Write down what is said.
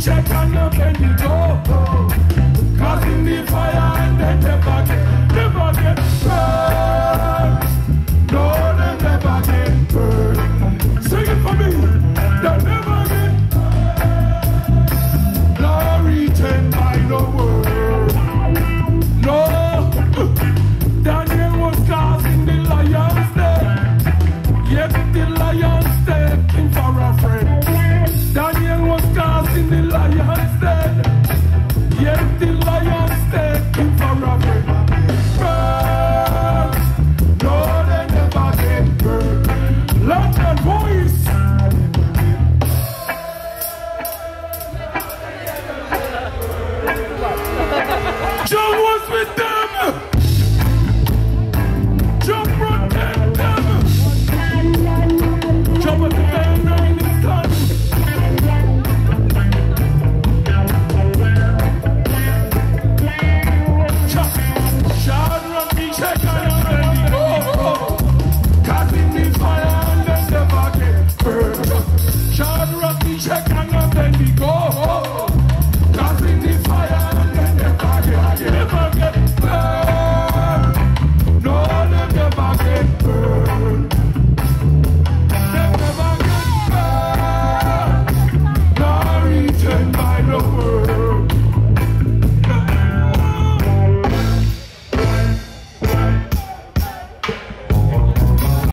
Meshach and Abednego, cast in the fire and they never get burned. No, they never get burned. Sing it for me. They never get eaten by the world. No, Daniel was cast in the lion's den, yet the lion